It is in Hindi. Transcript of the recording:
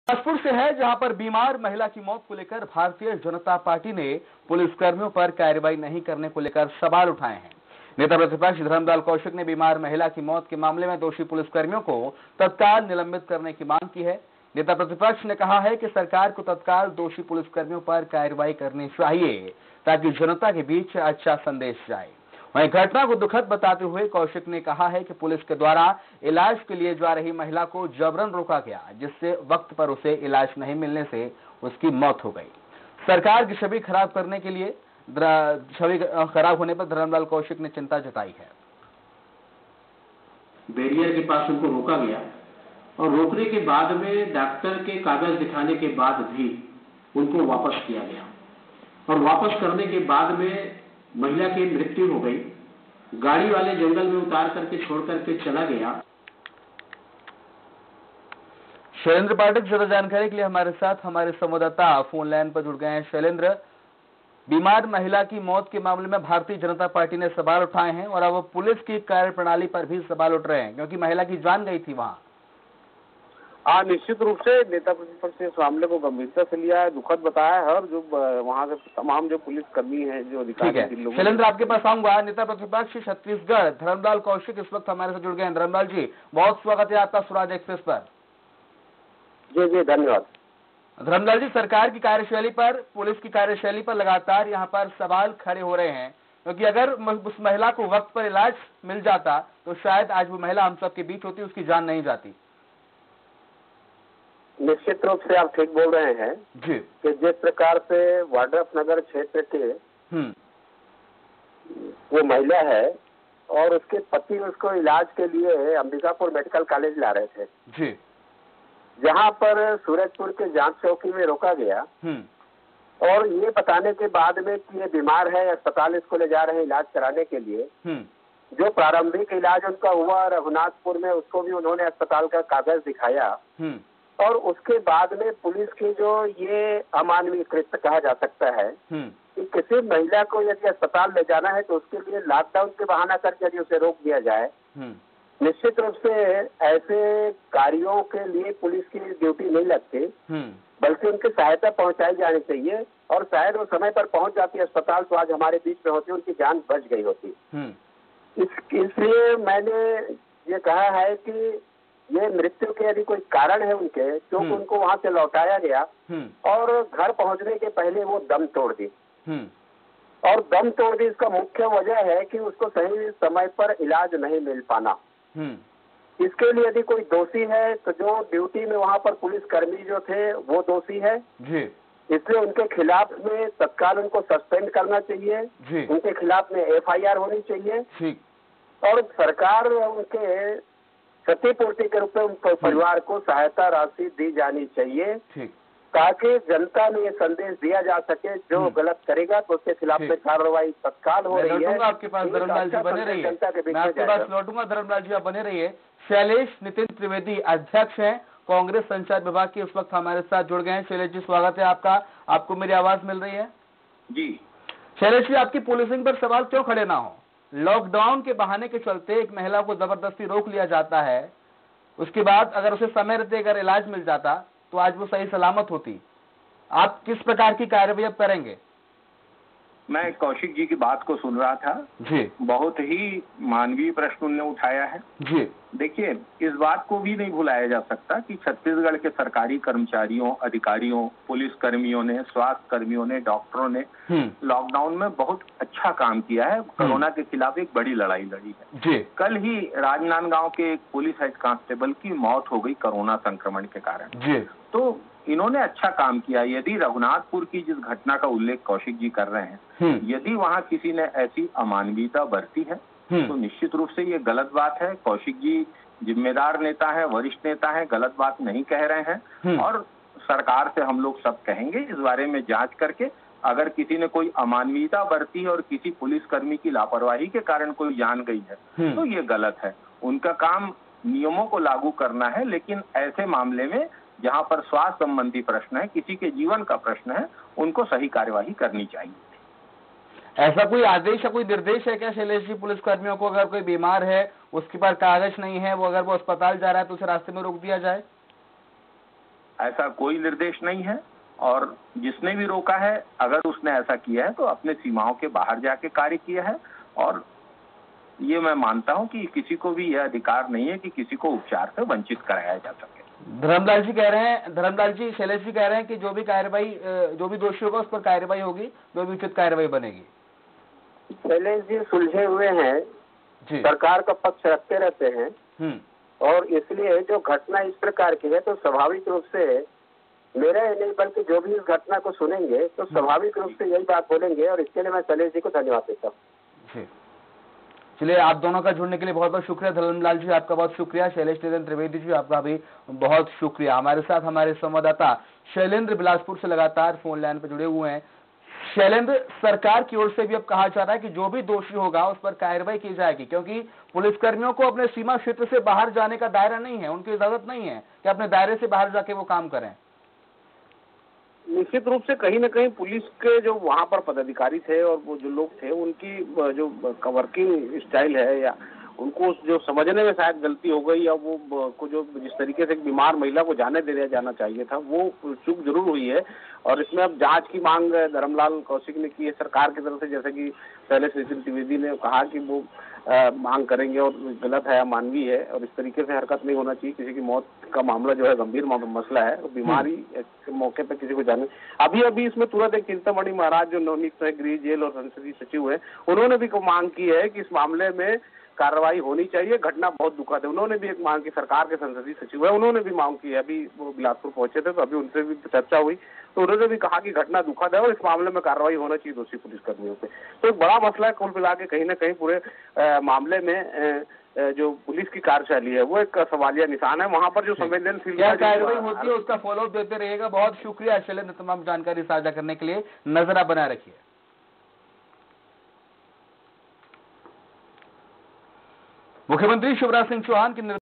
बिलासपुर से है, जहां पर बीमार महिला की मौत को लेकर भारतीय जनता पार्टी ने पुलिसकर्मियों पर कार्रवाई नहीं करने को लेकर सवाल उठाए हैं। नेता प्रतिपक्ष धर्मलाल कौशिक ने बीमार महिला की मौत के मामले में दोषी पुलिसकर्मियों को तत्काल निलंबित करने की मांग की है। नेता प्रतिपक्ष ने कहा है कि सरकार को तत्काल दोषी पुलिसकर्मियों पर कार्रवाई करनी चाहिए ताकि जनता के बीच अच्छा संदेश जाए। वहीं घटना को दुखद बताते हुए कौशिक ने कहा है कि पुलिस के द्वारा इलाज के लिए जा रही महिला को जबरन रोका गया, जिससे वक्त पर उसे इलाज नहीं मिलने से उसकी मौत हो गई। सरकार की छवि खराब होने पर धर्मलाल कौशिक ने चिंता जताई है। बैरियर के पास उनको रोका गया और रोकने के बाद में डॉक्टर के कागज दिखाने के बाद भी उनको वापस किया गया और वापस करने के बाद में महिला की मृत्यु हो गई। गाड़ी वाले जंगल में उतार करके छोड़ करके चला गया। शैलेंद्र पाठक ज्यादा जानकारी के लिए हमारे साथ हमारे संवाददाता फोन लाइन पर जुड़ गए हैं। शैलेंद्र, बीमार महिला की मौत के मामले में भारतीय जनता पार्टी ने सवाल उठाए हैं और अब पुलिस की कार्यप्रणाली पर भी सवाल उठ रहे हैं, क्योंकि महिला की जान गई थी वहां। निश्चित रूप से नेता प्रतिपक्ष ने इस मामले को गंभीरता से लिया है, दुखद बताया है और जो वहाँ के तमाम जो पुलिस कर्मी हैं, जो अधिकारी हैं। शैलेंद्र, आपके पास आऊंगा। नेता प्रतिपक्ष छत्तीसगढ़ धर्मलाल कौशिक इस वक्त हमारे साथ जुड़ गए हैं। धर्मलाल जी, बहुत स्वागत है आपका स्वराज एक्सप्रेस पर। जी धन्यवाद। धर्मलाल जी, सरकार की कार्यशैली पर, पुलिस की कार्यशैली पर लगातार यहाँ पर सवाल खड़े हो रहे हैं, क्योंकि अगर उस महिला को वक्त पर इलाज मिल जाता तो शायद आज वो महिला हम सबके बीच होती, उसकी जान नहीं जाती। निश्चित रूप से आप ठीक बोल रहे हैं जी कि जिस प्रकार से वाड्रफनगर क्षेत्र के वो महिला है और उसके पति उसको इलाज के लिए अंबिकापुर मेडिकल कॉलेज ला रहे थे जी, जहां पर सूरजपुर के जांच चौकी में रोका गया और ये बताने के बाद में कि ये बीमार है, अस्पताल इसको ले जा रहे हैं इलाज कराने के लिए। जो प्रारंभिक इलाज उनका हुआ रघुनाथपुर में, उसको भी उन्होंने अस्पताल का कागज दिखाया और उसके बाद में पुलिस की जो ये अमानवीय कृत्य कहा जा सकता है कि किसी महिला को यदि अस्पताल ले जाना है तो उसके लिए लॉकडाउन के बहाना करके यदि उसे रोक दिया जाए, निश्चित रूप से ऐसे कार्यों के लिए पुलिस की ड्यूटी नहीं लगती, बल्कि उनकी सहायता पहुंचाई जानी चाहिए और शायद वो समय पर पहुंच जाती अस्पताल तो आज हमारे बीच में होती, उनकी जान बच गई होती। इसलिए मैंने ये कहा है कि ये मृत्यु के यदि कोई कारण है उनके, क्योंकि उनको वहां से लौटाया गया और घर पहुंचने के पहले वो दम तोड़ दी और दम तोड़ दी, इसका मुख्य वजह है कि उसको सही समय पर इलाज नहीं मिल पाना। इसके लिए यदि कोई दोषी है तो जो ड्यूटी में वहां पर पुलिस कर्मी जो थे वो दोषी है, इसलिए उनके खिलाफ में तत्काल उनको सस्पेंड करना चाहिए, उनके खिलाफ में FIR होनी चाहिए और सरकार उनके क्षतिपूर्ति के रूप में उनके परिवार को सहायता राशि दी जानी चाहिए, ताकि जनता में ये संदेश दिया जा सके जो गलत करेगा तो उसके खिलाफ में कार्रवाई तत्काल हो रही है। आपके पास धर्मलाल जी बने रहिए, मैं आपके पास लौटूंगा। धर्मलाल जी आप बने रहिए। शैलेश नितिन त्रिवेदी अध्यक्ष हैं कांग्रेस संचार विभाग के, उस वक्त हमारे साथ जुड़ गए हैं। शैलेश जी, स्वागत है आपका। आपको मेरी आवाज मिल रही है? जी शैलेश जी, आपकी पुलिसिंग पर सवाल क्यों खड़े ना हो? लॉकडाउन के बहाने के चलते एक महिला को जबरदस्ती रोक लिया जाता है, उसके बाद अगर उसे समय रहते अगर इलाज मिल जाता तो आज वो सही सलामत होती। आप किस प्रकार की कार्रवाई अब करेंगे? मैं कौशिक जी की बात को सुन रहा था जी, बहुत ही मानवीय प्रश्न उन्होंने उठाया है जी। देखिए, इस बात को भी नहीं भुलाया जा सकता कि छत्तीसगढ़ के सरकारी कर्मचारियों, अधिकारियों, पुलिस कर्मियों ने, स्वास्थ्य कर्मियों ने, डॉक्टरों ने लॉकडाउन में बहुत अच्छा काम किया है। कोरोना के खिलाफ एक बड़ी लड़ाई लड़ी है जी। कल ही राजनांदगांव के एक पुलिस हेड कांस्टेबल की मौत हो गई कोरोना संक्रमण के कारण जी। तो इन्होंने अच्छा काम किया। यदि रघुनाथपुर की जिस घटना का उल्लेख कौशिक जी कर रहे हैं, यदि वहाँ किसी ने ऐसी अमानवीयता बरती है तो निश्चित रूप से ये गलत बात है। कौशिक जी जिम्मेदार नेता है, वरिष्ठ नेता है, गलत बात नहीं कह रहे हैं और सरकार से हम लोग सब कहेंगे इस बारे में जांच करके अगर किसी ने कोई अमानवीयता बरती है और किसी पुलिसकर्मी की लापरवाही के कारण कोई जान गई है तो ये गलत है। उनका काम नियमों को लागू करना है, लेकिन ऐसे मामले में जहां पर स्वास्थ्य संबंधी प्रश्न है, किसी के जीवन का प्रश्न है, उनको सही कार्यवाही करनी चाहिए। ऐसा कोई आदेश या कोई निर्देश है क्या शैलेश जी पुलिस कर्मियों को, अगर कोई बीमार है उसके पास कागज नहीं है, वो अगर वो अस्पताल जा रहा है तो उसे रास्ते में रोक दिया जाए? ऐसा कोई निर्देश नहीं है, और जिसने भी रोका है अगर उसने ऐसा किया है तो अपने सीमाओं के बाहर जाके कार्य किया है। और ये मैं मानता हूं कि किसी को भी यह अधिकार नहीं है कि किसी को उपचार से वंचित कराया जा सके। धर्मलाल जी शैलेश जी कह रहे हैं कि जो भी कार्रवाई, जो भी दोषी होगा उस पर कार्रवाई होगी, जो भी उचित कार्रवाई बनेगी। शैलेश जी सुलझे हुए हैं, सरकार का पक्ष रखते रहते हैं, और इसलिए जो घटना इस प्रकार की है तो स्वाभाविक रूप से मेरा ही नहीं बल्कि जो भी इस घटना को सुनेंगे तो स्वाभाविक रूप से यही बात बोलेंगे, और इसके लिए मैं शैलेश जी को धन्यवाद देता हूँ। चलिए, आप दोनों का जुड़ने के लिए बहुत बहुत शुक्रिया। धर्मलाल जी आपका बहुत शुक्रिया, शैलेश नितिन त्रिवेदी जी आपका भी बहुत शुक्रिया। हमारे साथ हमारे संवाददाता शैलेंद्र बिलासपुर से लगातार फोन लाइन पर जुड़े हुए हैं। शैलेंद्र, सरकार की ओर से भी अब कहा जा रहा है कि जो भी दोषी होगा उस पर कार्रवाई की जाएगी, क्योंकि पुलिसकर्मियों को अपने सीमा क्षेत्र से बाहर जाने का दायरा नहीं है, उनकी इजाजत नहीं है कि अपने दायरे से बाहर जाके वो काम करें। निश्चित रूप से कहीं न कहीं पुलिस के जो वहाँ पर पदाधिकारी थे और वो जो लोग थे उनकी जो वर्किंग स्टाइल है या उनको जो समझने में शायद गलती हो गई, या वो को जो जिस तरीके से एक बीमार महिला को जाने दिया जाना चाहिए था वो चूक जरूर हुई है। और इसमें अब जांच की मांग धर्मलाल कौशिक ने की है सरकार की तरफ से, जैसे कि शैलेश नितिन त्रिवेदी ने कहा कि वो मांग करेंगे, और गलत है, अमानवीय है और इस तरीके से हरकत नहीं होना चाहिए। किसी की मौत का मामला जो है गंभीर मसला है, बीमारी के मौके पर किसी को जाने। अभी इसमें तुरंत एक चिंतामणि महाराज जो नवनियुक्त है गृह जेल और संसदीय सचिव है, उन्होंने भी मांग की है कि इस मामले में कार्रवाई होनी चाहिए। घटना बहुत दुखद है, उन्होंने भी एक मांग की, सरकार के संसदीय सचिव है उन्होंने भी मांग की है। अभी वो बिलासपुर पहुंचे थे तो अभी उनसे भी चर्चा हुई तो उन्होंने भी कहा कि घटना दुखद है और इस मामले में कार्रवाई होना चाहिए दोषी पुलिसकर्मियों पे। तो एक बड़ा मसला है, कुल मिला के कहीं न कहीं पूरे मामले में जो पुलिस की कार्यशैली है वो एक सवालिया निशान है। वहाँ पर जो संवेदनशील क्या कार्रवाई होती है उसका फॉलोअप देते रहिएगा। बहुत शुक्रिया शैलेंद्र, तमाम जानकारी साझा करने के लिए। नजर बनाए रखिए। मुख्यमंत्री शिवराज सिंह चौहान की